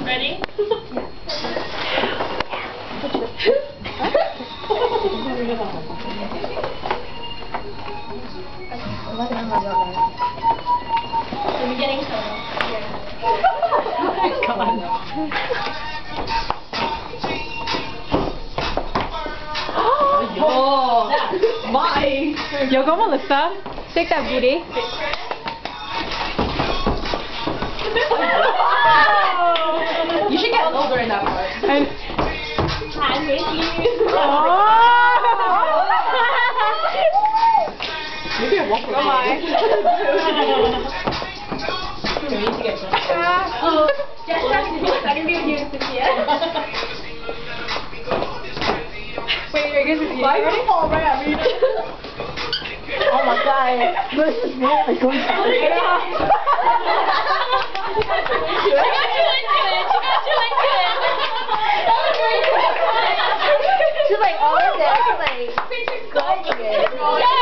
Ready? We're getting soda. Oh, my! Yo, go Melissa. Shake that booty. You should get older in that part. I'm with you. Maybe a waffle. Come on. We need to get some. Oh, just I can be with you, Sophia. Wait, I guess it's you. Why are you all around me? Oh my god, this is really good. She got you into it. She's like, oh, that's like, going it.